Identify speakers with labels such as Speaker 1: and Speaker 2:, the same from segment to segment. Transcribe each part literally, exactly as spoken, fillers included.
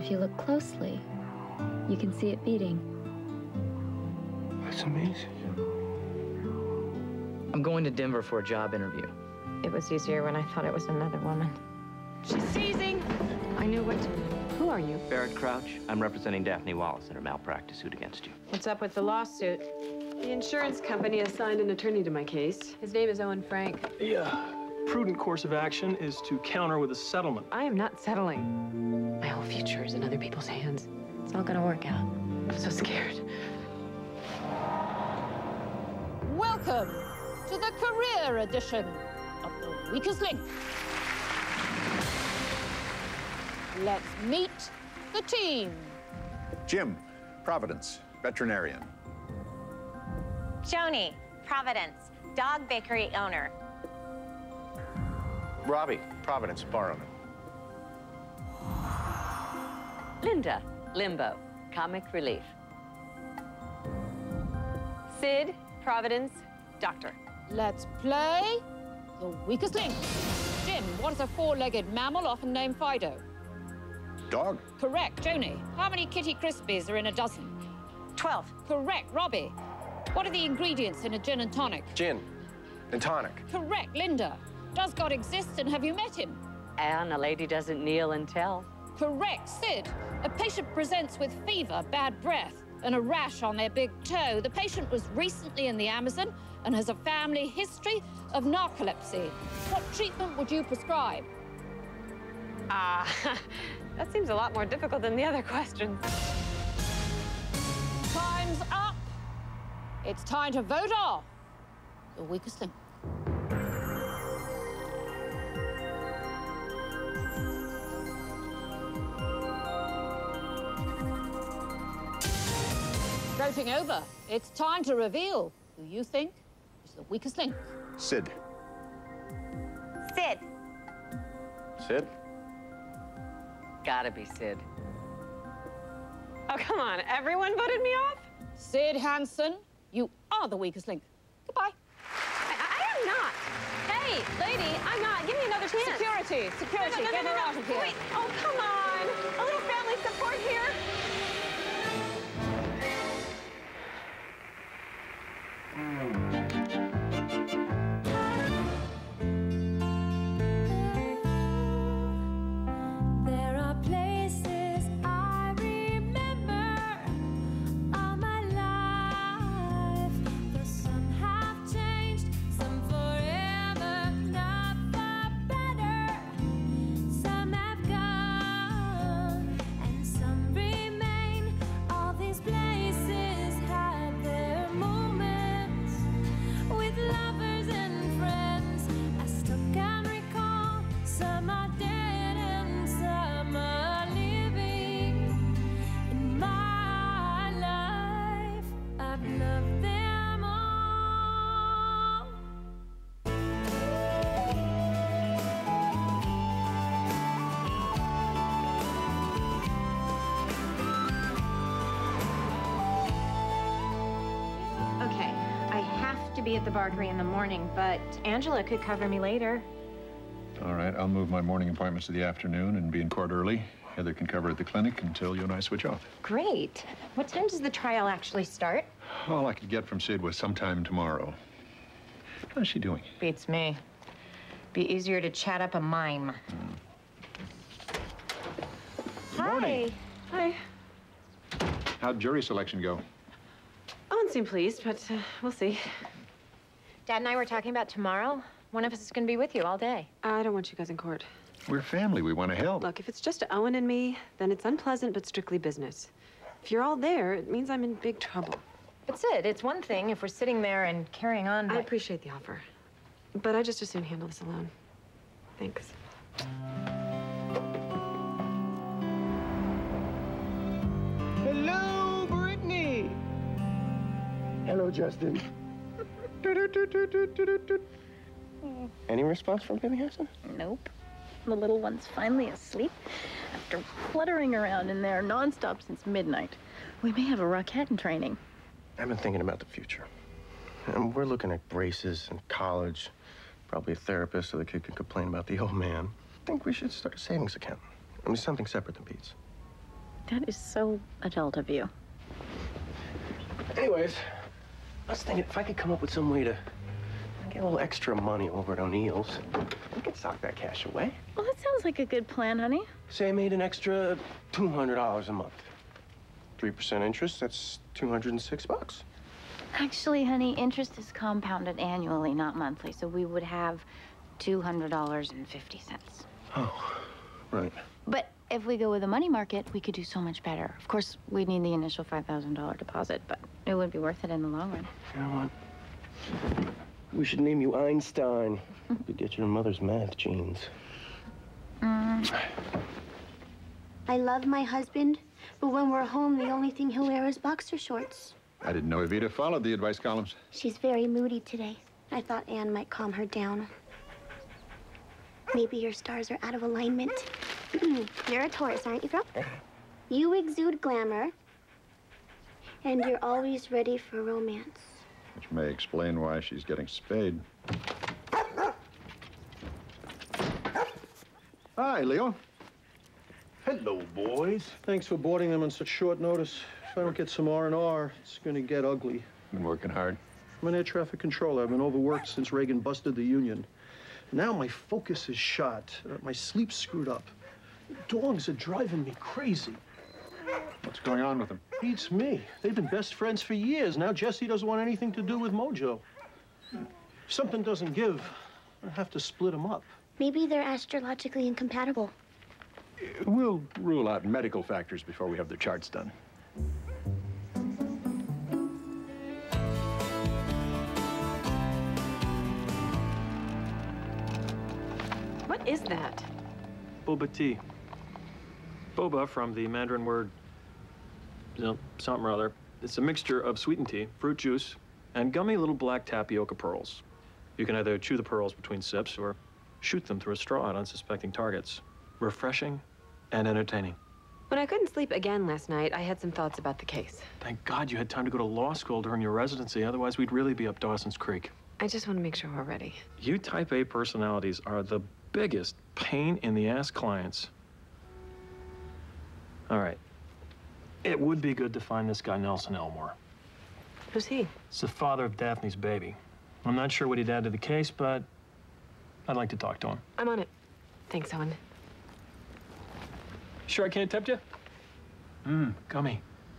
Speaker 1: if you look closely, you can see it beating.
Speaker 2: That's amazing.
Speaker 3: I'm going to Denver for a job interview.
Speaker 4: It was easier when I thought it was another woman.
Speaker 5: She's seizing. I knew what to do. Who are you?
Speaker 6: Barrett Crouch. I'm representing Daphne Wallace in her malpractice suit against you.
Speaker 4: What's up with the lawsuit?
Speaker 5: The insurance company assigned an attorney to my case. His name is Owen Frank.
Speaker 7: The uh, prudent course of action is to counter with a settlement.
Speaker 5: I am not settling. My whole future is in other people's hands.
Speaker 4: It's all gonna work out.
Speaker 5: I'm so scared.
Speaker 8: Welcome to the career edition of The Weakest Link. Let's meet the team.
Speaker 9: Jim, Providence, veterinarian.
Speaker 10: Joni, Providence, dog bakery owner.
Speaker 2: Robbie, Providence, bar owner.
Speaker 11: Linda, Limbo, comic relief.
Speaker 5: Sid, Providence, doctor.
Speaker 8: Let's play The Weakest Link. Jim, what is a four-legged mammal often named Fido?
Speaker 9: Dog.
Speaker 8: Correct. Joni, how many Kitty Crispies are in a dozen?
Speaker 10: Twelve.
Speaker 8: Correct. Robbie, what are the ingredients in a gin and tonic?
Speaker 2: Gin and tonic.
Speaker 8: Correct. Linda, does God exist and have you met him?
Speaker 11: And a lady doesn't kneel and tell.
Speaker 8: Correct. Sid, a patient presents with fever, bad breath, and a rash on their big toe. The patient was recently in the Amazon and has a family history of narcolepsy. What treatment would you prescribe?
Speaker 5: Ah, uh, that seems a lot more difficult than the other questions.
Speaker 8: Time's up. It's time to vote off The Weakest Link. Voting over. It's time to reveal who you think is the weakest link.
Speaker 9: Sid.
Speaker 10: Sid.
Speaker 2: Sid?
Speaker 11: Gotta be Sid.
Speaker 5: Oh, come on. Everyone voted me off?
Speaker 8: Sid Hansen, you are the weakest link. Goodbye.
Speaker 5: I, I am not. Hey, lady, I'm not. Give me another chance.
Speaker 8: Security, security,
Speaker 5: no, no, no,
Speaker 8: get
Speaker 5: no,
Speaker 8: her
Speaker 5: no,
Speaker 8: out of here.
Speaker 5: Wait, oh, come on. A little family support here.
Speaker 12: There are places I remember all my life. Though some have changed, some forever, not for better. Some have gone, and some remain. All these places have their moments with lovers and friends. I still can recall some are dead and some are living. In my life, I've loved them all.
Speaker 4: Okay, I have to be at the Barkery in the morning, but Angela could cover me later.
Speaker 9: All right, I'll move my morning appointments to the afternoon and be in court early. Heather can cover at the clinic until you and I switch off.
Speaker 4: Great. What time does the trial actually start?
Speaker 9: All I could get from Sid was sometime tomorrow. How's she doing?
Speaker 4: Beats me. Be easier to chat up a mime.
Speaker 9: Morning.
Speaker 5: Hi.
Speaker 9: How'd jury selection go?
Speaker 5: Owen seemed pleased, but uh, we'll see.
Speaker 4: Dad and I were talking about tomorrow. One of us is going to be with you all day.
Speaker 5: I don't want you guys in court.
Speaker 9: We're family. We want to help.
Speaker 5: Look, if it's just Owen and me, then it's unpleasant but strictly business. If you're all there, it means I'm in big trouble.
Speaker 4: But Sid, it's one thing if we're sitting there and carrying on.
Speaker 5: I
Speaker 4: by...
Speaker 5: appreciate the offer, but I just as soon handle this alone. Thanks.
Speaker 2: Hello, Brittany. Hello, Justin. Any response from Penny Harrison?
Speaker 13: Nope. The little one's finally asleep after fluttering around in there nonstop since midnight. We may have a Rockette in training.
Speaker 2: I've been thinking about the future. And we're looking at braces and college, probably a therapist so the kid can complain about the old man. I think we should start a savings account. I mean, something separate than Pete's.
Speaker 13: That is so adult of you.
Speaker 2: Anyways, I was thinking if I could come up with some way to get a little extra money over at O'Neill's, we could sock that cash away.
Speaker 13: Well, that sounds like a good plan, honey.
Speaker 2: Say I made an extra two hundred dollars a month. three percent interest, that's two hundred six bucks.
Speaker 13: Actually, honey, interest is compounded annually, not monthly, so we would have two hundred dollars and fifty cents.
Speaker 2: Oh, right.
Speaker 13: But if we go with a money market, we could do so much better. Of course, we'd need the initial five thousand dollar deposit, but it would be worth it in the long run.
Speaker 2: You know what? We should name you Einstein. You get your mother's math genes.
Speaker 13: Mm.
Speaker 14: I love my husband, but when we're home, the only thing he'll wear is boxer shorts.
Speaker 9: I didn't know Evita followed the advice columns.
Speaker 14: She's very moody today. I thought Anne might calm her down. Maybe your stars are out of alignment. You're a Taurus, aren't you, girl? You exude glamour, and you're always ready for romance.
Speaker 9: Which may explain why she's getting spayed. Hi, Leo.
Speaker 7: Hello, boys. Thanks for boarding them on such short notice. If I don't get some R and R, it's going to get ugly.
Speaker 9: Been working hard.
Speaker 7: I'm an air traffic controller. I've been overworked since Reagan busted the union. Now my focus is shot. Uh, my sleep's screwed up. Dogs are driving me crazy.
Speaker 9: What's going on with them?
Speaker 7: Beats me. They've been best friends for years. Now Jesse doesn't want anything to do with Mojo. If something doesn't give, I have to split them up.
Speaker 14: Maybe they're astrologically incompatible.
Speaker 9: We'll rule out medical factors before we have the charts done.
Speaker 5: What is that?
Speaker 7: Boba tea. Boba, from the Mandarin word, you know, something or other. It's a mixture of sweetened tea, fruit juice, and gummy little black tapioca pearls. You can either chew the pearls between sips or shoot them through a straw at unsuspecting targets. Refreshing and entertaining.
Speaker 5: When I couldn't sleep again last night, I had some thoughts about the case.
Speaker 7: Thank God you had time to go to law school during your residency. Otherwise, we'd really be up Dawson's Creek.
Speaker 5: I just want to make sure we're ready.
Speaker 7: You type A personalities are the biggest pain in the ass clients. All right. It would be good to find this guy, Nelson Elmore.
Speaker 5: Who's he?
Speaker 7: It's the father of Daphne's baby. I'm not sure what he'd add to the case, but I'd like to talk to him.
Speaker 5: I'm on it. Thanks, Owen.
Speaker 7: Sure I can't tempt you? Mmm, gummy.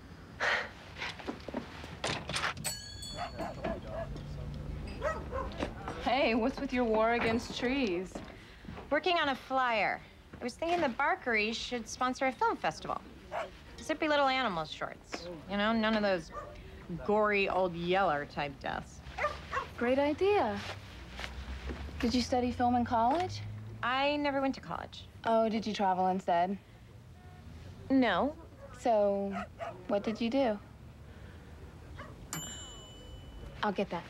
Speaker 15: Hey, what's with your war against trees?
Speaker 4: Working on a flyer. I was thinking the Barkery should sponsor a film festival. Zippy little animal shorts. You know, none of those gory old Yeller type deaths.
Speaker 15: Great idea. Did you study film in college?
Speaker 4: I never went to college.
Speaker 15: Oh, did you travel instead?
Speaker 4: No.
Speaker 15: So, what did you do? I'll get that.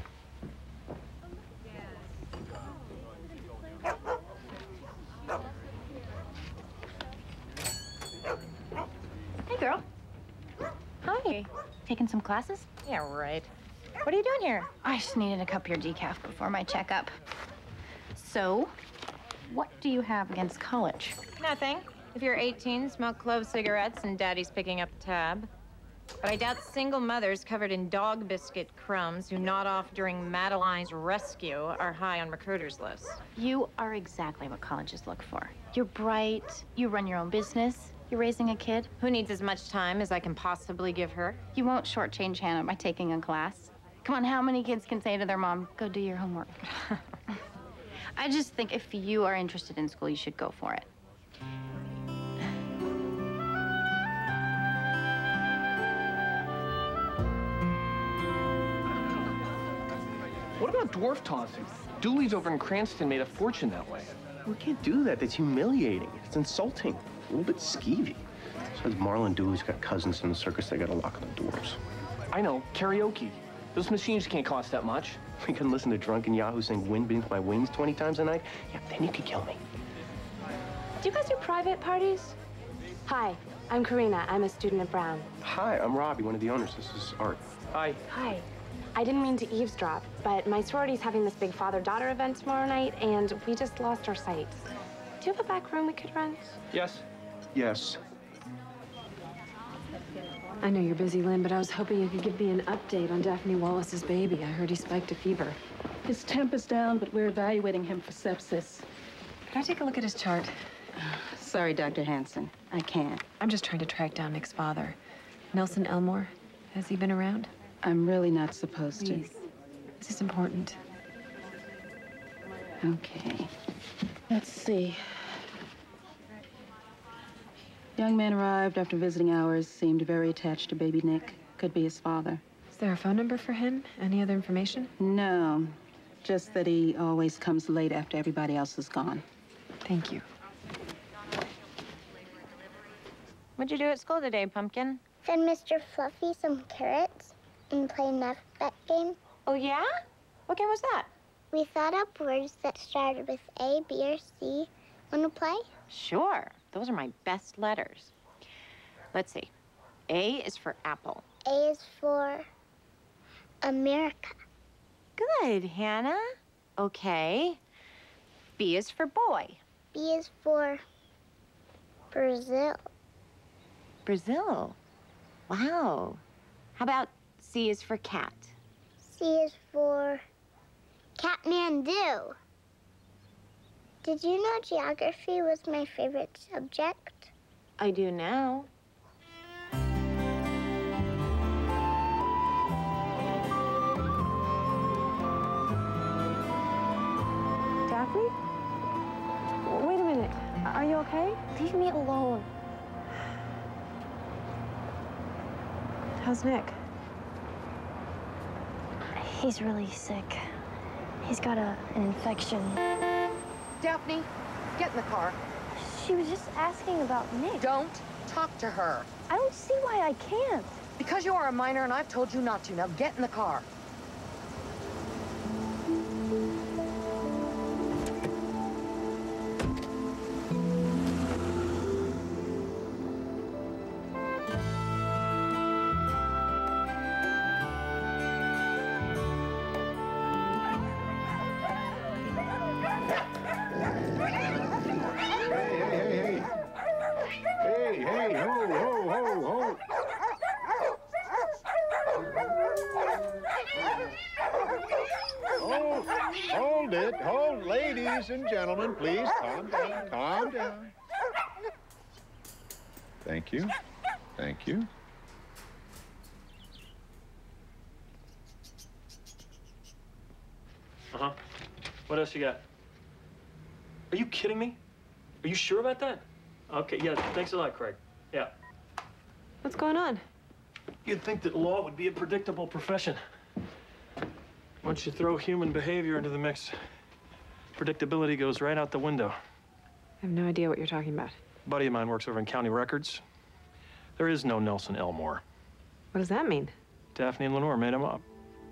Speaker 4: Hey, girl. Hi.
Speaker 13: Taking some classes?
Speaker 4: Yeah, right. What are you doing here?
Speaker 13: I just needed a cup of your decaf before my checkup. So, what do you have against college?
Speaker 4: Nothing. If you're eighteen, smoke clove cigarettes, and daddy's picking up the tab. But I doubt single mothers covered in dog biscuit crumbs who nod off during Madeline's rescue are high on recruiters' lists.
Speaker 13: You are exactly what colleges look for. You're bright, you run your own business, you're raising a kid.
Speaker 4: Who needs as much time as I can possibly give her?
Speaker 13: You won't shortchange Hannah by taking a class. Come on, how many kids can say to their mom, go do your homework? I just think if you are interested in school, you should go for it.
Speaker 16: What about dwarf tossing? Dooley's over in Cranston made a fortune that way.
Speaker 2: We can't do that. That's humiliating. It's insulting. A little bit skeevy. Besides, Marlon Dooley's got cousins in the circus. They got to lock the doors.
Speaker 16: I know. Karaoke. Those machines can't cost that much.
Speaker 2: We can listen to drunken Yahoo sing Wind Beneath My Wings twenty times a night. Yeah, then you could kill me.
Speaker 5: Do you guys do private parties? Hi, I'm Karina. I'm a student at Brown.
Speaker 2: Hi, I'm Robbie, one of the owners. This is Art.
Speaker 7: Hi.
Speaker 5: Hi. I didn't mean to eavesdrop, but my sorority's having this big father-daughter event tomorrow night, and we just lost our sight. Do you have a back room we could rent?
Speaker 16: Yes.
Speaker 2: Yes.
Speaker 5: I know you're busy, Lynn, but I was hoping you could give me an update on Daphne Wallace's baby. I heard he spiked a fever.
Speaker 15: His temp is down, but we're evaluating him for sepsis.
Speaker 5: Could I take a look at his chart?
Speaker 15: Sorry, Doctor Hanson. I can't.
Speaker 5: I'm just trying to track down Nick's father. Nelson Elmore. Has he been around?
Speaker 15: I'm really not supposed
Speaker 5: Please.
Speaker 15: to.
Speaker 5: This is important.
Speaker 15: Okay. Let's see. Young man arrived after visiting hours, seemed very attached to baby Nick. Could be his father.
Speaker 5: Is there a phone number for him? Any other information?
Speaker 15: No, just that he always comes late after everybody else is gone.
Speaker 5: Thank you.
Speaker 4: What'd you do at school today, Pumpkin?
Speaker 14: Fed Mister Fluffy some carrots and played an alphabet game.
Speaker 4: Oh, yeah? What game was that?
Speaker 14: We thought up words that started with A, B, or C. Want to play?
Speaker 4: Sure. Those are my best letters. Let's see. A is for apple.
Speaker 14: A is for America.
Speaker 4: Good, Hannah. Okay. B is for boy.
Speaker 14: B is for Brazil.
Speaker 4: Brazil. Wow. How about C is for cat?
Speaker 14: C is for Kathmandu. Did you know geography was my favorite subject?
Speaker 4: I do now.
Speaker 5: Daphne? Wait a minute. Are you okay?
Speaker 14: Leave me alone.
Speaker 5: How's Nick?
Speaker 17: He's really sick. He's got a, an infection.
Speaker 18: Daphne, get in the car.
Speaker 17: She was just asking about Nick.
Speaker 18: Don't talk to her.
Speaker 17: I don't see why I can't.
Speaker 18: Because you are a minor and I've told you not to. Now get in the car.
Speaker 9: Hold it. Hold, ladies and gentlemen, please calm down. Calm down. Thank you. Thank you.
Speaker 7: Uh-huh. What else you got? Are you kidding me? Are you sure about that? Okay, yeah, thanks a lot, Craig. Yeah.
Speaker 5: What's going on?
Speaker 7: You'd think that law would be a predictable profession. Once you throw human behavior into the mix, predictability goes right out the window.
Speaker 5: I have no idea what you're talking about.
Speaker 7: A buddy of mine works over in county records. There is no Nelson Elmore.
Speaker 5: What does that mean?
Speaker 7: Daphne and Lenore made him up.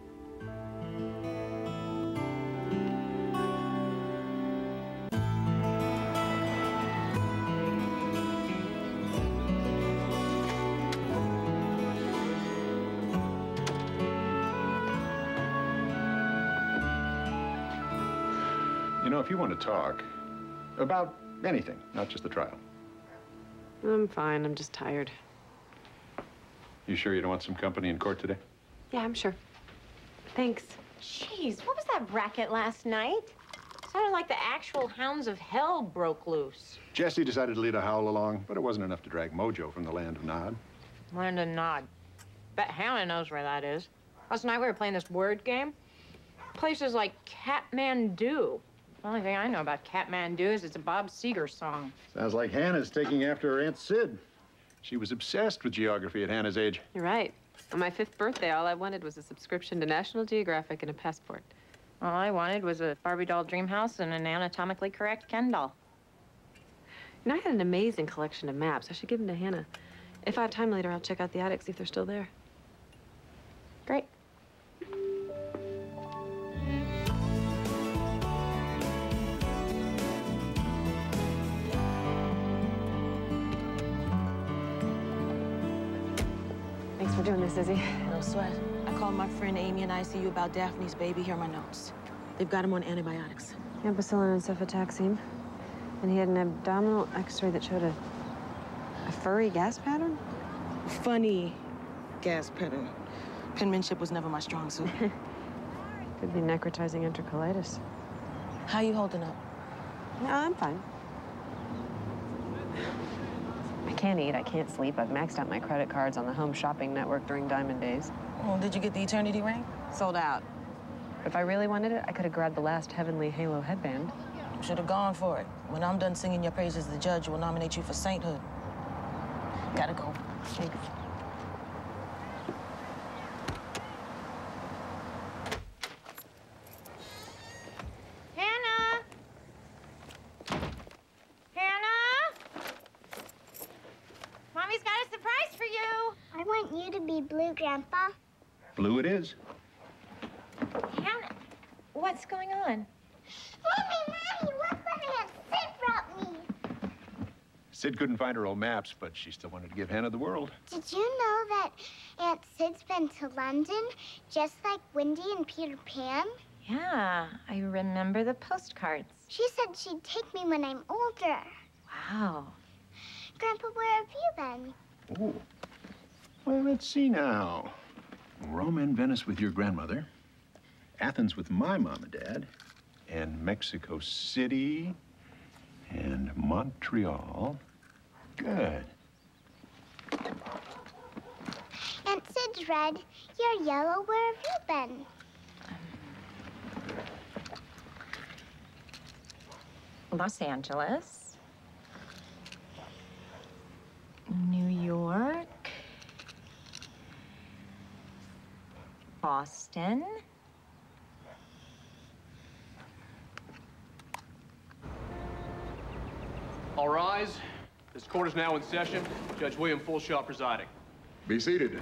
Speaker 9: You know, if you want to talk about anything, not just the trial.
Speaker 5: I'm fine. I'm just tired.
Speaker 9: You sure you don't want some company in court today?
Speaker 5: Yeah, I'm sure. Thanks.
Speaker 4: Jeez, what was that racket last night? Sounded like the actual hounds of hell broke loose.
Speaker 9: Jesse decided to lead a howl along, but it wasn't enough to drag Mojo from the land of Nod.
Speaker 4: Land of Nod. Bet Hannah knows where that is. Last night we were playing this word game. Places like Kathmandu. The only thing I know about Kathmandu is it's a Bob Seger song.
Speaker 9: Sounds like Hannah's taking after her Aunt Sid. She was obsessed with geography at Hannah's age.
Speaker 5: You're right. On my fifth birthday, all I wanted was a subscription to National Geographic and a passport.
Speaker 4: All I wanted was a Barbie doll dream house and an anatomically correct Ken doll.
Speaker 5: You know, I had an amazing collection of maps. I should give them to Hannah. If I have time later, I'll check out the attic, see if they're still there.
Speaker 4: Great.
Speaker 5: Thanks for doing this, Izzy.
Speaker 19: No sweat. I called my friend Amy in I C U about Daphne's baby. Here are my notes. They've got him on antibiotics.
Speaker 5: Ampicillin and cefotaxime. And he had an abdominal x-ray that showed a, a furry gas pattern?
Speaker 19: Funny. gas pedal. Penmanship was never my strong suit.
Speaker 5: Could be necrotizing enterocolitis.
Speaker 19: How you holding up?
Speaker 5: No, I'm fine. I can't eat, I can't sleep. I've maxed out my credit cards on the home shopping network during Diamond Days.
Speaker 19: Oh, did you get the Eternity ring?
Speaker 5: Sold out. If I really wanted it, I could have grabbed the last Heavenly Halo headband.
Speaker 19: Should have gone for it. When I'm done singing your praises, the judge will nominate you for sainthood. Gotta go.
Speaker 5: Thanks.
Speaker 4: Hannah! Hannah! Mommy's got a surprise for you.
Speaker 14: I want you to be blue, Grandpa.
Speaker 9: Blue it is.
Speaker 4: Hannah, what's going on?
Speaker 14: Mommy, Mommy, look what Aunt Sid brought me.
Speaker 9: Sid couldn't find her old maps, but she still wanted to give Hannah the world.
Speaker 14: Did you know that Aunt Sid's been to London, just like Wendy and Peter Pan?
Speaker 4: Yeah, I remember the postcards.
Speaker 14: She said she'd take me when I'm older.
Speaker 4: Wow.
Speaker 14: Grandpa, where have you been?
Speaker 9: Ooh. Well, let's see now. Rome and Venice with your grandmother, Athens with my mom and dad, and Mexico City, and Montreal. Good.
Speaker 14: Aunt Sid's red, you're yellow. Where have you been?
Speaker 4: Los Angeles, New York, Boston,
Speaker 16: All rise. This court is now in session. Judge William Fulshaw presiding.
Speaker 9: Be seated.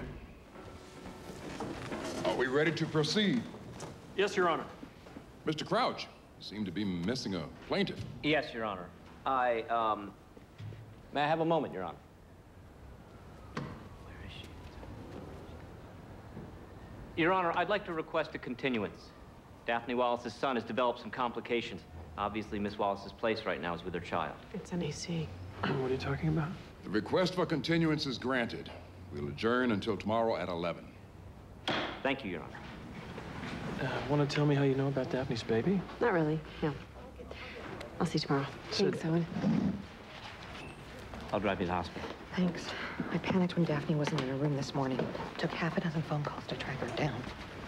Speaker 20: Are we ready to proceed?
Speaker 16: Yes, Your Honor.
Speaker 20: Mister Crouch, you seem to be missing a plaintiff.
Speaker 6: Yes, Your Honor. I, um... May I have a moment, Your Honor? Where is she? Your Honor, I'd like to request a continuance. Daphne Wallace's son has developed some complications. Obviously, Miss Wallace's place right now is with her child.
Speaker 5: It's an A C.
Speaker 7: What are you talking about?
Speaker 20: The request for continuance is granted. We'll adjourn until tomorrow at eleven.
Speaker 6: Thank you, Your Honor.
Speaker 7: Uh, Want to tell me how you know about Daphne's baby?
Speaker 5: Not really, no. I'll see you tomorrow.
Speaker 7: Sid.
Speaker 5: Thanks, Owen.
Speaker 6: I'll drive you to the hospital.
Speaker 21: Thanks. I panicked when Daphne wasn't in her room this morning. Took half a dozen phone calls to track her down.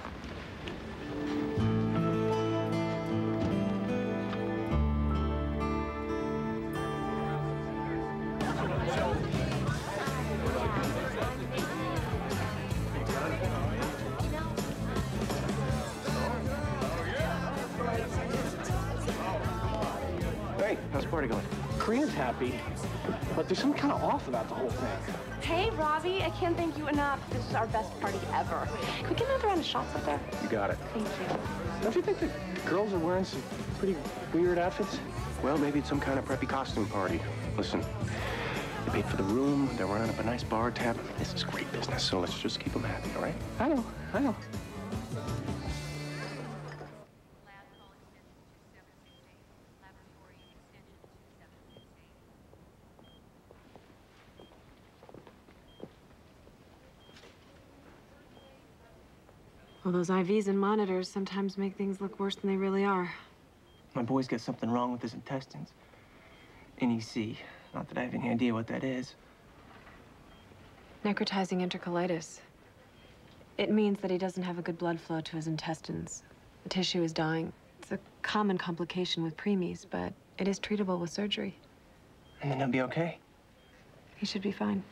Speaker 2: Hey, how's the party going?
Speaker 16: Korean's happy, but there's something kind of off about the whole thing.
Speaker 5: Hey, Robbie, I can't thank you enough. This is our best party ever. Can we get another round of shots up there?
Speaker 2: You got it.
Speaker 5: Thank you.
Speaker 7: Don't you think the girls are wearing some pretty weird outfits?
Speaker 2: Well, maybe it's some kind of preppy costume party. Listen, they paid for the room, they're running up a nice bar tab. This is great business, so let's just keep them happy, all right?
Speaker 7: I know, I know.
Speaker 5: Well, those I Vs and monitors sometimes make things look worse than they really are.
Speaker 3: My boy's got something wrong with his intestines. N E C. Not that I have any idea what that is.
Speaker 5: Necrotizing enterocolitis. It means that he doesn't have a good blood flow to his intestines. The tissue is dying. It's a common complication with preemies, but it is treatable with surgery.
Speaker 3: And then he'll be okay?
Speaker 5: He should be fine.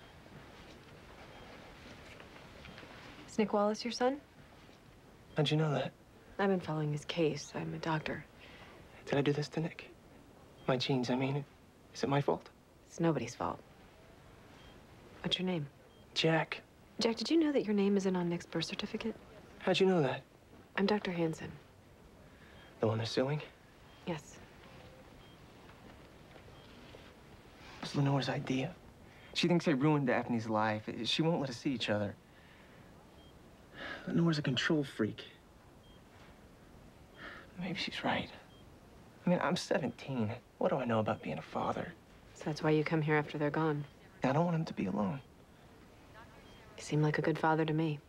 Speaker 5: Is Nick Wallace your son?
Speaker 3: How'd you know that?
Speaker 5: I've been following his case. I'm a doctor.
Speaker 3: Did I do this to Nick? My genes, I mean. Is it my fault?
Speaker 5: It's nobody's fault. What's your name?
Speaker 3: Jack.
Speaker 5: Jack, did you know that your name isn't on Nick's birth certificate?
Speaker 3: How'd you know that?
Speaker 5: I'm Doctor Hansen.
Speaker 3: The one they're suing?
Speaker 5: Yes.
Speaker 3: It was Lenore's idea. She thinks I ruined Daphne's life. She won't let us see each other. Lenore's a control freak. Maybe she's right. I mean, I'm seventeen. What do I know about being a father?
Speaker 5: So that's why you come here after they're gone.
Speaker 3: I don't want him to be alone.
Speaker 5: You seem like a good father to me.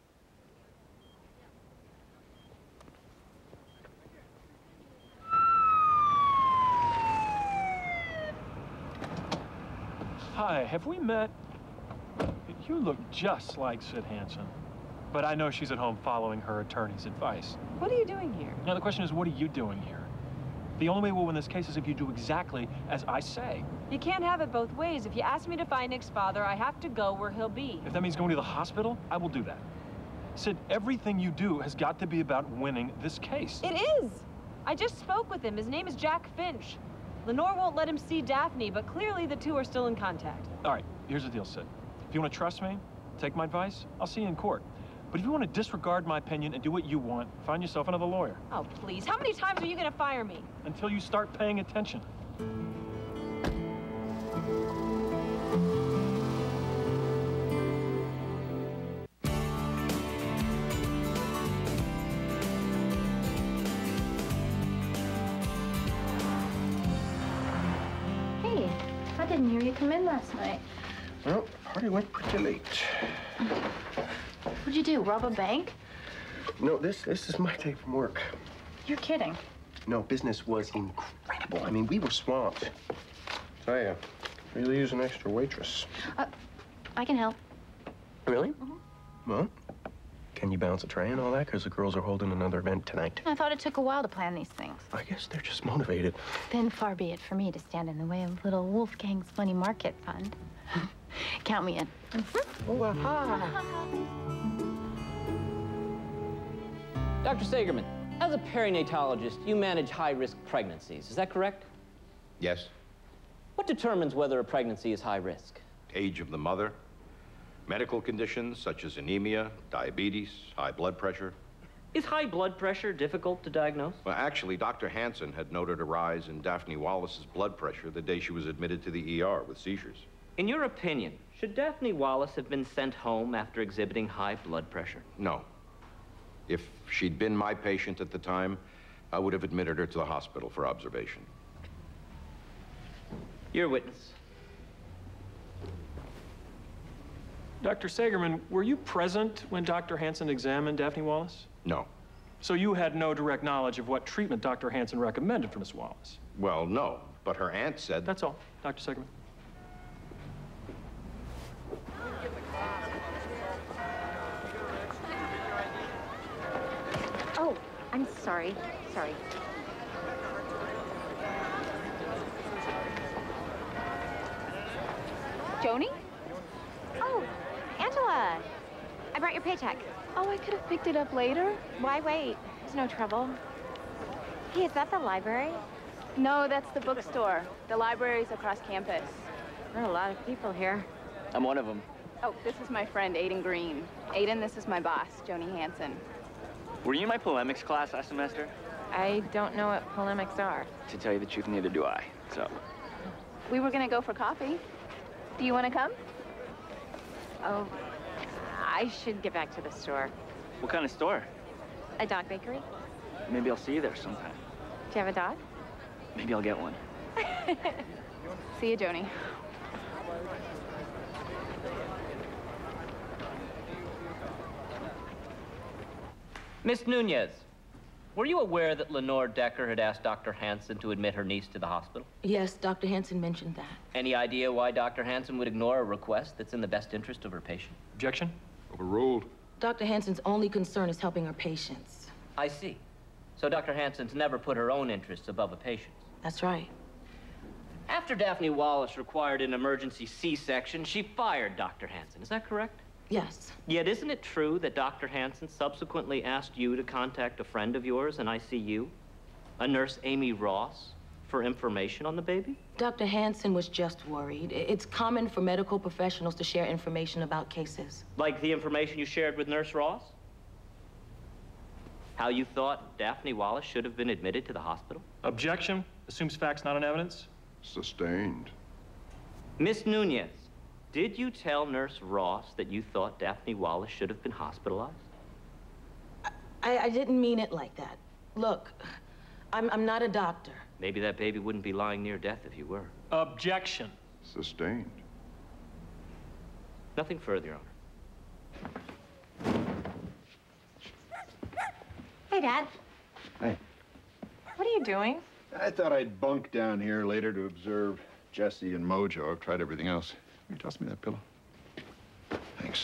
Speaker 7: Hi, have we met? You look just like Sid Hansen. But I know she's at home following her attorney's advice.
Speaker 5: What are you doing here?
Speaker 7: Now, the question is, what are you doing here? The only way we'll win this case is if you do exactly as I say.
Speaker 1: You can't have it both ways. If you ask me to find Nick's father, I have to go where he'll be.
Speaker 7: If that means going to the hospital, I will do that. Sid, everything you do has got to be about winning this case.
Speaker 1: It is! I just spoke with him. His name is Jack Finch. Lenore won't let him see Daphne, but clearly the two are still in contact.
Speaker 7: All right, here's the deal, Sid. If you want to trust me, take my advice, I'll see you in court. But if you want to disregard my opinion and do what you want, find yourself another lawyer.
Speaker 1: Oh, please. How many times are you going to fire me?
Speaker 7: Until you start paying attention.
Speaker 13: Hey, I didn't hear you come in last night.
Speaker 2: Well, the party went pretty late.
Speaker 13: What'd you do, rob a bank?
Speaker 2: No, this this is my day from work.
Speaker 13: You're kidding.
Speaker 2: No, business was incredible. I mean, we were swamped. Tell ya, really use an extra waitress.
Speaker 13: Uh, I can help.
Speaker 2: Really? Mm-hmm. Well, can you balance a tray and all that? Because the girls are holding another event tonight.
Speaker 13: I thought it took a while to plan these things.
Speaker 2: I guess they're just motivated.
Speaker 13: Then far be it for me to stand in the way of little Wolfgang's funny market fund. Count me in. Mm-hmm.
Speaker 2: Oh, aha.
Speaker 6: Doctor Sagerman, as a perinatologist, you manage high-risk pregnancies. Is that correct?
Speaker 9: Yes.
Speaker 6: What determines whether a pregnancy is high risk?
Speaker 9: Age of the mother, medical conditions such as anemia, diabetes, high blood pressure.
Speaker 6: Is high blood pressure difficult to diagnose?
Speaker 9: Well, actually, Doctor Hansen had noted a rise in Daphne Wallace's blood pressure the day she was admitted to the E R with seizures.
Speaker 6: In your opinion, should Daphne Wallace have been sent home after exhibiting high blood pressure?
Speaker 9: No. If she'd been my patient at the time, I would have admitted her to the hospital for observation.
Speaker 6: You're a witness.
Speaker 7: Doctor Sagerman, were you present when Doctor Hansen examined Daphne Wallace?
Speaker 9: No.
Speaker 7: So you had no direct knowledge of what treatment Doctor Hansen recommended for Miss Wallace?
Speaker 9: Well, no, but her aunt said...
Speaker 7: That's all, Doctor Sagerman.
Speaker 10: Oh, I'm sorry. Sorry.
Speaker 5: Joni?
Speaker 10: Oh, Angela. I brought your paycheck.
Speaker 5: Oh, I could have picked it up later.
Speaker 10: Why wait? There's no trouble. Hey, is that the library?
Speaker 5: No, that's the bookstore. The library's across campus.
Speaker 10: There are a lot of people here.
Speaker 6: I'm one of them.
Speaker 5: Oh, this is my friend, Aiden Green. Aiden, this is my boss, Joni Hansen.
Speaker 22: Were you in my polemics class last semester?
Speaker 4: I don't know what polemics are.
Speaker 22: To tell you the truth, neither do I. So.
Speaker 5: We were gonna go for coffee. Do you want to come?
Speaker 4: Oh, I should get back to the store.
Speaker 22: What kind of store?
Speaker 4: A dog bakery?
Speaker 22: Maybe I'll see you there sometime.
Speaker 4: Do you have a dog?
Speaker 22: Maybe I'll get one.
Speaker 5: See you, Joni.
Speaker 6: Miss Nunez, were you aware that Lenore Decker had asked Doctor Hansen to admit her niece to the hospital?
Speaker 19: Yes, Doctor Hansen mentioned that.
Speaker 6: Any idea why Doctor Hansen would ignore a request that's in the best interest of her patient?
Speaker 7: Objection?
Speaker 20: Overruled.
Speaker 19: Doctor Hansen's only concern is helping her patients.
Speaker 6: I see. So Doctor Hansen's never put her own interests above a patient's.
Speaker 19: That's right.
Speaker 6: After Daphne Wallace required an emergency C-section, she fired Doctor Hansen. Is that correct?
Speaker 19: Yes.
Speaker 6: Yet isn't it true that Doctor Hansen subsequently asked you to contact a friend of yours in I C U, a nurse Amy Ross, for information on the baby?
Speaker 19: Doctor Hansen was just worried. It's common for medical professionals to share information about cases.
Speaker 6: Like the information you shared with Nurse Ross? How you thought Daphne Wallace should have been admitted to the hospital?
Speaker 7: Objection. Assumes facts, not on evidence.
Speaker 20: Sustained.
Speaker 6: Miss Nunez, did you tell Nurse Ross that you thought Daphne Wallace should have been hospitalized?
Speaker 19: I, I didn't mean it like that. Look, I'm, I'm not a doctor.
Speaker 6: Maybe that baby wouldn't be lying near death if you were.
Speaker 7: Objection.
Speaker 20: Sustained.
Speaker 6: Nothing further, Your Honor.
Speaker 4: Hi, Dad.
Speaker 9: Hey.
Speaker 4: What are you doing?
Speaker 9: I thought I'd bunk down here later to observe Jesse and Mojo. I've tried everything else. Can you toss me that pillow? Thanks.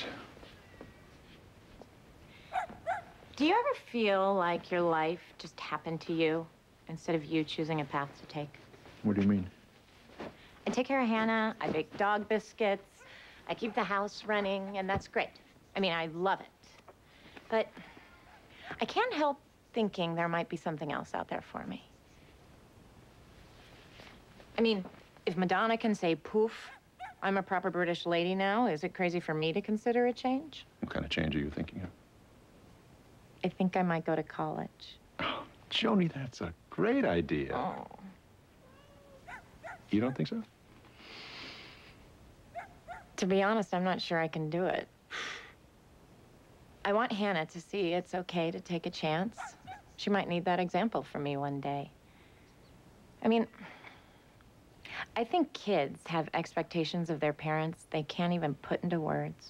Speaker 4: Do you ever feel like your life just happened to you instead of you choosing a path to take?
Speaker 9: What do you mean?
Speaker 4: I take care of Hannah, I bake dog biscuits, I keep the house running, and that's great. I mean, I love it. But I can't help thinking there might be something else out there for me. I mean, if Madonna can say poof, I'm a proper British lady now, is it crazy for me to consider a change?
Speaker 9: What kind of change are you thinking of?
Speaker 4: I think I might go to college.
Speaker 9: Oh, Joni, that's a great idea.
Speaker 4: Oh.
Speaker 9: You don't think so?
Speaker 4: To be honest, I'm not sure I can do it. I want Hannah to see it's okay to take a chance. She might need that example from me one day. I mean, I think kids have expectations of their parents they can't even put into words.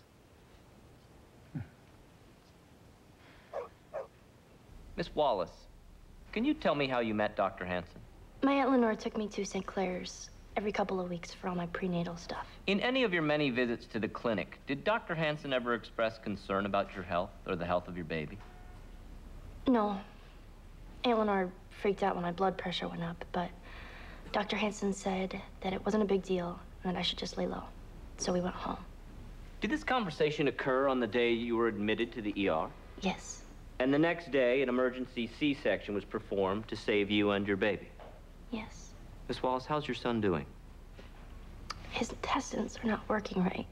Speaker 6: Miss Wallace, can you tell me how you met Doctor Hanson?
Speaker 17: My Aunt Lenore took me to Saint Clair's every couple of weeks for all my prenatal stuff.
Speaker 6: In any of your many visits to the clinic, did Doctor Hanson ever express concern about your health or the health of your baby?
Speaker 17: No. Aunt Lenore freaked out when my blood pressure went up, but Doctor Hanson said that it wasn't a big deal and that I should just lay low. So we went home.
Speaker 6: Did this conversation occur on the day you were admitted to the E R?
Speaker 17: Yes.
Speaker 6: And the next day, an emergency C-section was performed to save you and your baby?
Speaker 17: Yes.
Speaker 6: Miss Wallace, how's your son doing?
Speaker 17: His intestines are not working right.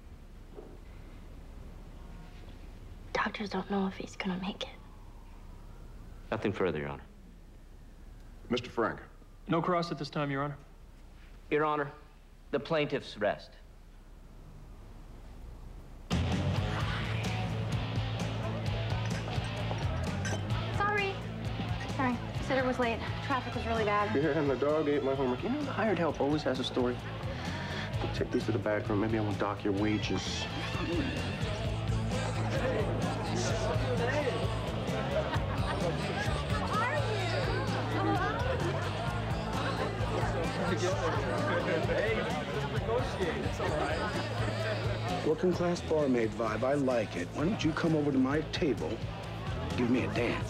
Speaker 17: Doctors don't know if he's gonna make it.
Speaker 6: Nothing further, Your Honor.
Speaker 9: Mister Frank.
Speaker 7: No cross at this time, Your Honor.
Speaker 6: Your Honor, the plaintiff's rest.
Speaker 10: Sorry. Sorry. Sitter was late. Traffic was really bad.
Speaker 2: Yeah, and the dog ate my homework. You know, the hired help always has a story. Take these to the back room. Maybe I will dock your wages.
Speaker 8: Working class barmaid vibe, I like it. Why don't you come over to my table, give me a dance?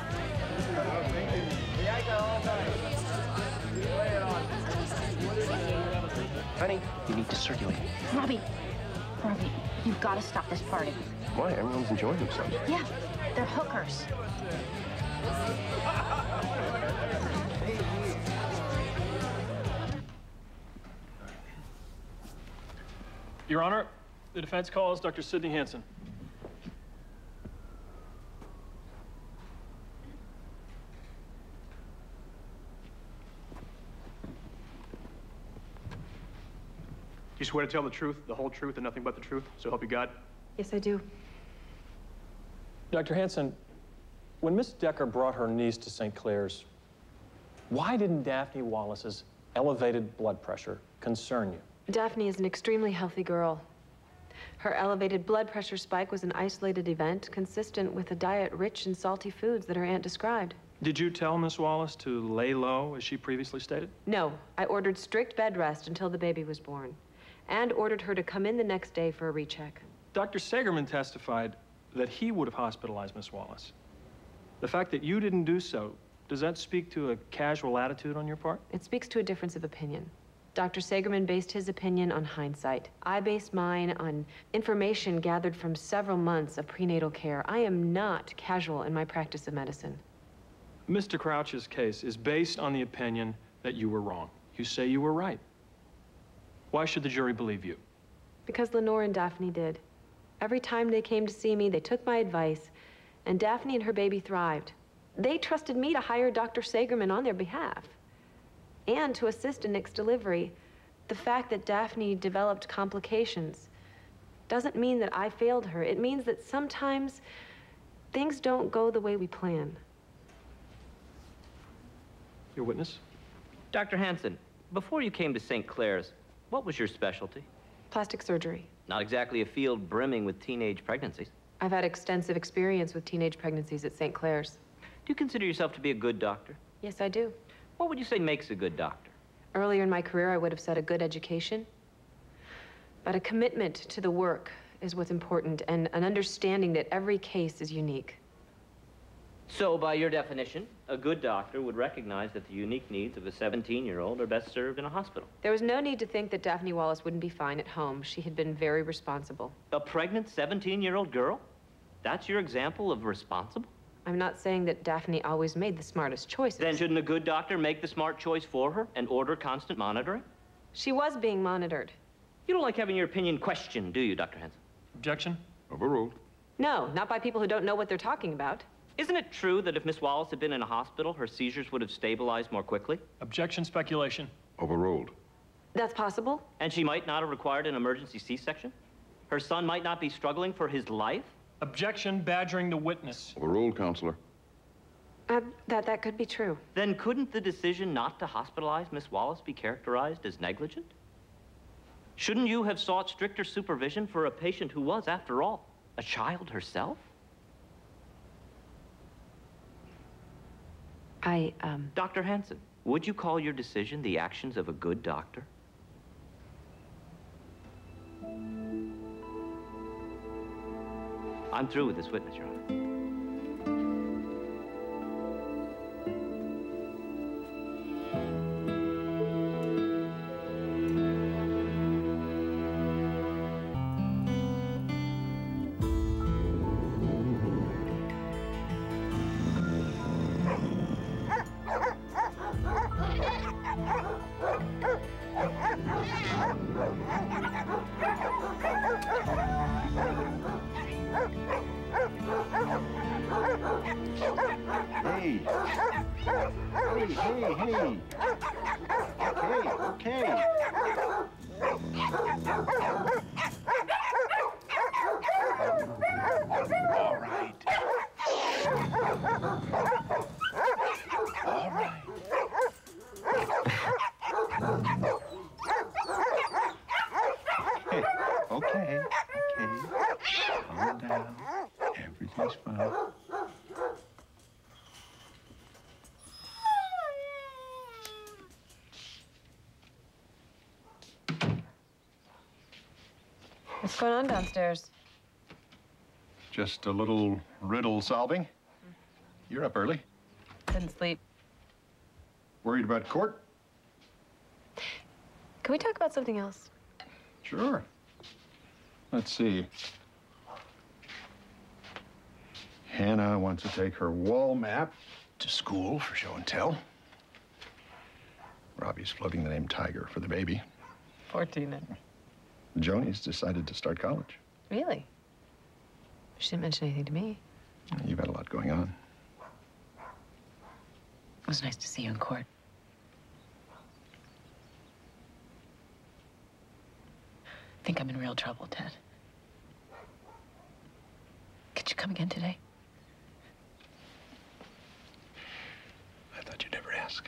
Speaker 2: Honey, you need to circulate.
Speaker 13: Robbie, Robbie, you've got to stop this party.
Speaker 2: Why? Everyone's enjoying themselves.
Speaker 13: Yeah, they're hookers.
Speaker 7: Your Honor, the defense calls Doctor Sidney Hanson. You swear to tell the truth, the whole truth, and nothing but the truth, so help you God?
Speaker 5: Yes, I do.
Speaker 7: Doctor Hanson, when Miss Decker brought her niece to Saint Clair's, why didn't Daphne Wallace's elevated blood pressure concern you?
Speaker 5: Daphne is an extremely healthy girl. Her elevated blood pressure spike was an isolated event consistent with a diet rich in salty foods that her aunt described.
Speaker 7: Did you tell Miss Wallace to lay low, as she previously stated?
Speaker 5: No, I ordered strict bed rest until the baby was born, and ordered her to come in the next day for a recheck.
Speaker 7: Doctor Sagerman testified that he would have hospitalized Miss Wallace. The fact that you didn't do so, does that speak to a casual attitude on your part?
Speaker 5: It speaks to a difference of opinion. Doctor Sagerman based his opinion on hindsight. I based mine on information gathered from several months of prenatal care. I am not casual in my practice of medicine.
Speaker 7: Mister Crouch's case is based on the opinion that you were wrong. You say you were right. Why should the jury believe you?
Speaker 5: Because Lenore and Daphne did. Every time they came to see me, they took my advice, and Daphne and her baby thrived. They trusted me to hire Doctor Sagerman on their behalf and to assist in Nick's delivery. The fact that Daphne developed complications doesn't mean that I failed her. It means that sometimes things don't go the way we plan.
Speaker 7: Your witness?
Speaker 6: Doctor Hanson, before you came to Saint Clair's, what was your specialty?
Speaker 5: Plastic surgery.
Speaker 6: Not exactly a field brimming with teenage pregnancies.
Speaker 5: I've had extensive experience with teenage pregnancies at Saint Clair's.
Speaker 6: you consider yourself to be a good doctor?
Speaker 5: Yes, I do.
Speaker 6: What would you say makes a good doctor?
Speaker 5: Earlier in my career, I would have said a good education. But a commitment to the work is what's important, and an understanding that every case is unique.
Speaker 6: So, by your definition, a good doctor would recognize that the unique needs of a seventeen-year-old are best served in a hospital.
Speaker 5: There was no need to think that Daphne Wallace wouldn't be fine at home. She had been very responsible.
Speaker 6: A pregnant seventeen-year-old girl? That's your example of responsible?
Speaker 5: I'm not saying that Daphne always made the smartest choices.
Speaker 6: Then shouldn't a good doctor make the smart choice for her and order constant monitoring?
Speaker 5: She was being monitored.
Speaker 6: You don't like having your opinion questioned, do you, Doctor Hanson?
Speaker 7: Objection?
Speaker 20: Overruled.
Speaker 5: No, not by people who don't know what they're talking about.
Speaker 6: Isn't it true that if Miss Wallace had been in a hospital, her seizures would have stabilized more quickly?
Speaker 7: Objection, speculation.
Speaker 20: Overruled.
Speaker 5: That's possible.
Speaker 6: And she might not have required an emergency C-section? Her son might not be struggling for his life?
Speaker 7: Objection, badgering the witness.
Speaker 20: Overruled, Counselor.
Speaker 5: Uh, that, that could be true.
Speaker 6: Then couldn't the decision not to hospitalize Miss Wallace be characterized as negligent? Shouldn't you have sought stricter supervision for a patient who was, after all, a child herself?
Speaker 5: I, um...
Speaker 6: Doctor Hanson, would you call your decision the actions of a good doctor? I'm through with this witness, Your Honor.
Speaker 9: Hey. Hey, hey, hey. Okay, okay. All right. All right. Hey, okay, okay. Calm down. Everything's fine.
Speaker 5: What's going on downstairs?
Speaker 9: Just a little riddle solving. You're up early.
Speaker 5: Couldn't sleep.
Speaker 9: Worried about court?
Speaker 5: Can we talk about something else?
Speaker 9: Sure. Let's see. Hannah wants to take her wall map to school for show and tell. Robbie's floating the name Tiger for the baby.
Speaker 5: fourteen then.
Speaker 9: Joni's decided to start college.
Speaker 5: Really? She didn't mention anything to me.
Speaker 9: You've had a lot going on.
Speaker 21: It was nice to see you in court. I think I'm in real trouble, Ted. Could you come again today?
Speaker 9: I thought you'd never ask.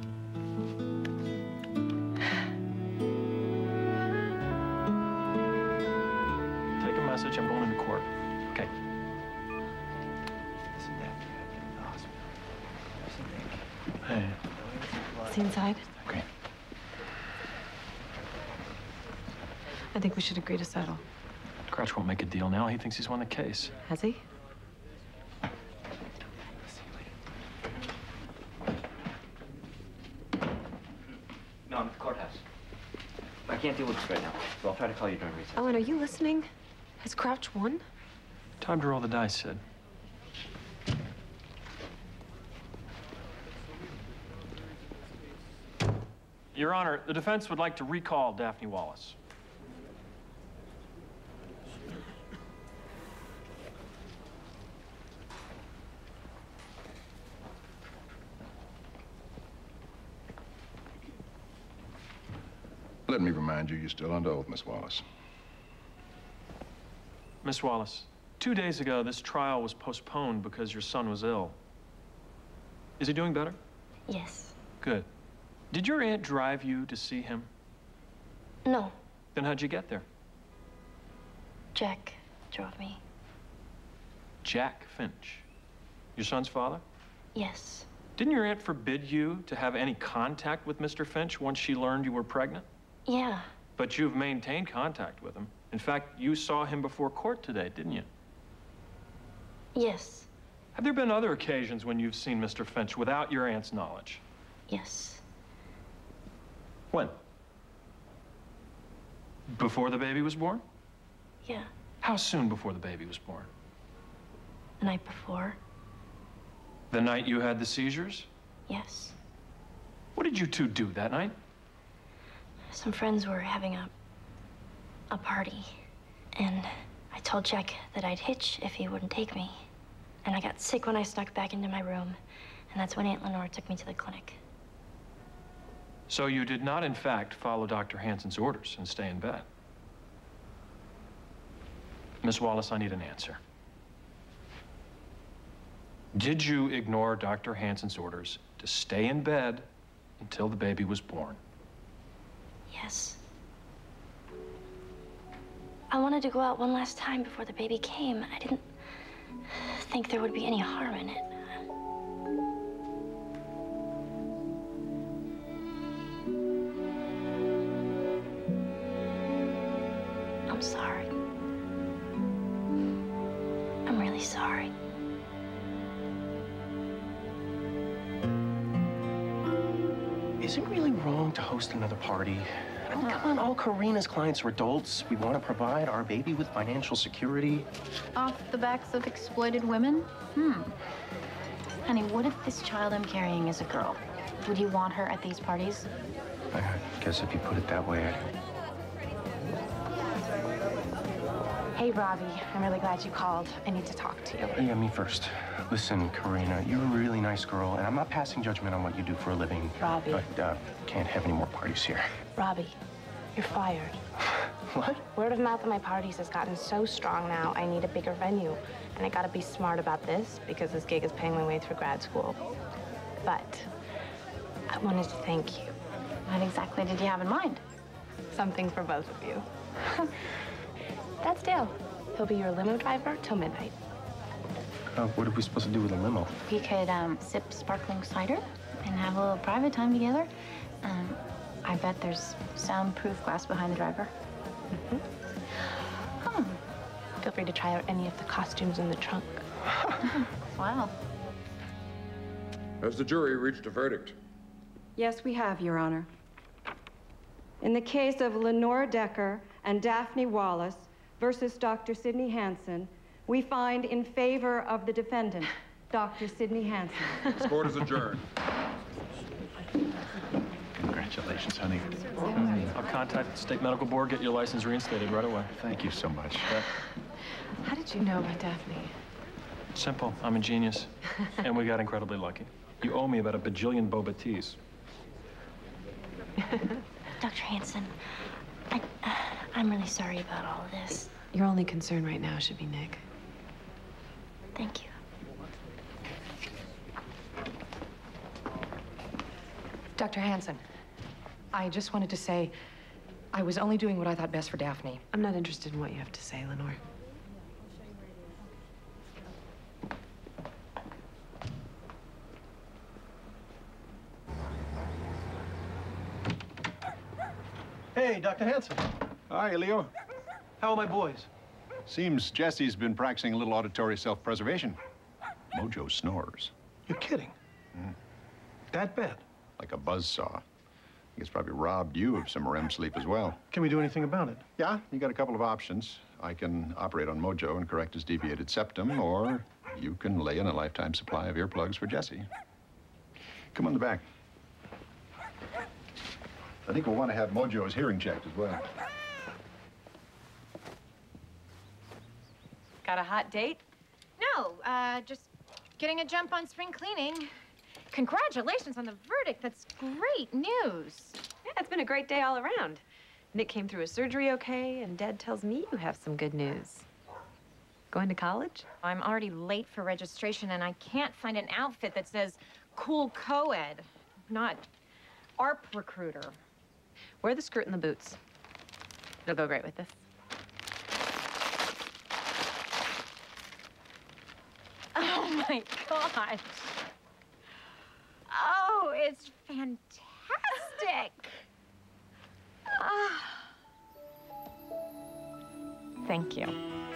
Speaker 7: Take a message. I'm going into court. Okay. Hey.
Speaker 5: See inside?
Speaker 9: Okay.
Speaker 5: I think we should agree to settle.
Speaker 7: Crouch won't make a deal now. He thinks he's won the case.
Speaker 5: Has he?
Speaker 6: No, I'm at the courthouse. I can't deal with this right now, so I'll try to call you during recess.
Speaker 5: Owen, are you listening? Has Crouch won?
Speaker 7: Time to roll the dice, Sid. Your Honor, the defense would like to recall Daphne Wallace.
Speaker 20: Let me remind you, you're still under oath, Miss Wallace.
Speaker 7: Miss Wallace, two days ago, this trial was postponed because your son was ill. Is he doing better?
Speaker 17: Yes.
Speaker 7: Good. Did your aunt drive you to see him?
Speaker 17: No.
Speaker 7: Then how'd you get there?
Speaker 17: Jack drove me.
Speaker 7: Jack Finch. Your son's father?
Speaker 17: Yes.
Speaker 7: Didn't your aunt forbid you to have any contact with Mister Finch once she learned you were pregnant?
Speaker 17: Yeah.
Speaker 7: But you've maintained contact with him. In fact, you saw him before court today, didn't you?
Speaker 17: Yes.
Speaker 7: Have there been other occasions when you've seen Mister Finch without your aunt's knowledge?
Speaker 17: Yes.
Speaker 7: When? Before the baby was born?
Speaker 17: Yeah.
Speaker 7: How soon before the baby was born?
Speaker 17: The night before.
Speaker 7: The night you had the seizures?
Speaker 17: Yes.
Speaker 7: What did you two do that night?
Speaker 17: Some friends were having a a party, and I told Jack that I'd hitch if he wouldn't take me. And I got sick when I snuck back into my room, and that's when Aunt Lenore took me to the clinic.
Speaker 7: So you did not, in fact, follow Doctor Hansen's orders and stay in bed? Miss Wallace, I need an answer. Did you ignore Doctor Hansen's orders to stay in bed until the baby was born?
Speaker 17: Yes. I wanted to go out one last time before the baby came. I didn't think there would be any harm in it. I'm sorry. I'm really sorry.
Speaker 2: Is it really wrong to host another party? I mean, come on, all Karina's clients are adults. We want to provide our baby with financial security.
Speaker 13: Off the backs of exploited women? Hmm. Honey, what if this child I'm carrying is a girl? Would you want her at these parties?
Speaker 2: I guess if you put it that way, I...
Speaker 11: Hey, Robbie. I'm really glad you called. I need to talk to you.
Speaker 2: Yeah, me first. Listen, Karina, you're a really nice girl, and I'm not passing judgment on what you do for a living.
Speaker 11: Robbie.
Speaker 2: But uh, can't have any more parties here.
Speaker 11: Robbie, you're fired.
Speaker 2: What?
Speaker 11: Word of mouth at my parties has gotten so strong now, I need a bigger venue. And I gotta be smart about this because this gig is paying my way through grad school. But I wanted to thank you.
Speaker 13: What exactly did you have in mind?
Speaker 11: Something for both of you. That's Dale. He'll be your limo driver till midnight.
Speaker 2: Uh, what are we supposed to do with a limo?
Speaker 13: We could um, sip sparkling cider and have a little private time together. Um, I bet there's soundproof glass behind the driver.
Speaker 11: Mm-hmm. Oh. Feel free to try out any of the costumes in the trunk.
Speaker 13: Wow.
Speaker 20: Has the jury reached a verdict?
Speaker 12: Yes, we have, Your Honor. In the case of Lenore Decker and Daphne Wallace versus Doctor Sidney Hansen, we find in favor of the defendant, Doctor Sidney Hansen.
Speaker 20: This court is adjourned.
Speaker 9: Congratulations, honey.
Speaker 7: I'll contact the State Medical Board, get your license reinstated right away.
Speaker 9: Thank you so much.
Speaker 7: Yeah.
Speaker 5: How did you know about Daphne?
Speaker 7: Simple. I'm a genius. And we got incredibly lucky. You owe me about a bajillion boba teas.
Speaker 17: Doctor Hansen, I, uh, I'm really sorry about all of this.
Speaker 5: Your only concern right now should be Nick.
Speaker 17: Thank you.
Speaker 21: Doctor Hansen, I just wanted to say I was only doing what I thought best for Daphne.
Speaker 5: I'm not interested in what you have to say, Lenore.
Speaker 23: Hey, Doctor Hansen.
Speaker 9: Hi, Leo.
Speaker 23: How are my boys?
Speaker 9: Seems Jesse's been practicing a little auditory self-preservation. Mojo snores.
Speaker 23: You're kidding.
Speaker 9: Mm.
Speaker 23: That bad?
Speaker 9: Like a buzzsaw. He's probably robbed you of some R E M sleep as well.
Speaker 23: Can we do anything about it?
Speaker 9: Yeah, you got a couple of options. I can operate on Mojo and correct his deviated septum, or you can lay in a lifetime supply of earplugs for Jesse. Come on the back. I think we'll want to have Mojo's hearing checked as well.
Speaker 4: Got a hot date? No, uh, just getting a jump on spring cleaning. Congratulations on the verdict. That's great news.
Speaker 5: Yeah, it's been a great day all around. Nick came through his surgery okay, and Dad tells me you have some good news. Going to college?
Speaker 4: I'm already late for registration, and I can't find an outfit that says cool co-ed, not A R P recruiter.
Speaker 5: Wear the skirt and the boots. It'll go great with this.
Speaker 4: Oh, my gosh. it's fantastic. Ah. Thank you.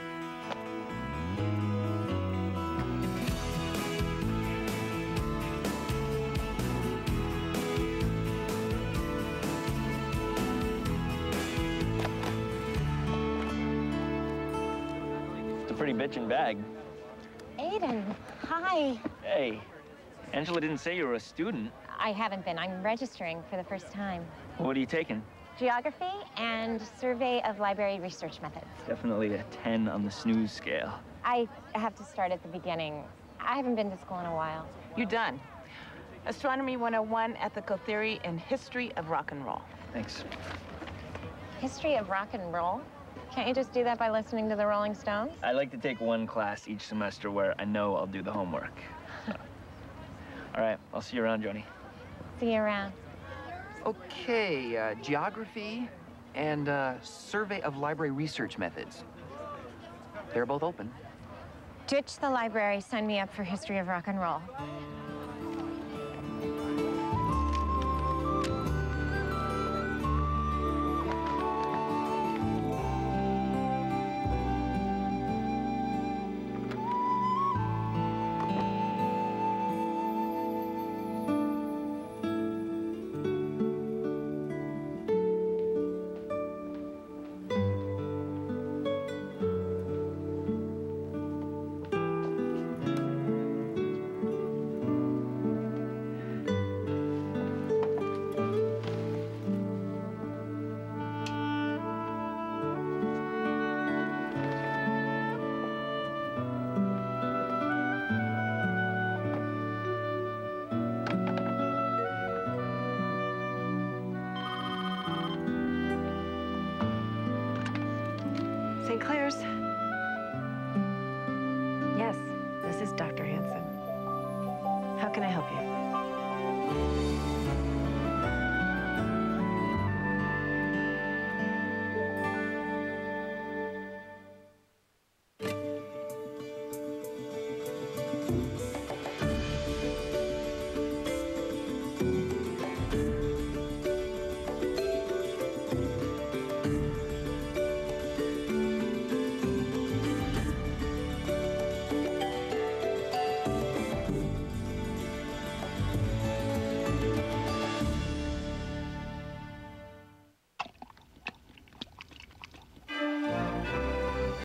Speaker 22: It's a pretty bitchin' bag.
Speaker 4: Aiden, hi.
Speaker 22: Hey, Angela didn't say you were a student.
Speaker 4: I haven't been. I'm registering for the first time.
Speaker 22: What are you taking?
Speaker 4: Geography and survey of library research methods.
Speaker 22: Definitely a ten on the snooze scale.
Speaker 4: I have to start at the beginning. I haven't been to school in a while.
Speaker 14: You're done. Astronomy one oh one, Ethical Theory, and History of Rock and Roll.
Speaker 22: Thanks.
Speaker 4: History of rock and roll? Can't you just do that by listening to the Rolling Stones?
Speaker 22: I like to take one class each semester where I know I'll do the homework. So. All right, I'll see you around, Joni.
Speaker 4: See you around.
Speaker 15: Okay, uh, geography and uh, survey of library research methods. They're both open.
Speaker 4: Ditch the library, sign me up for history of rock and roll.
Speaker 5: Saint Clair's. Yes, this is Doctor Hanson. How can I help you?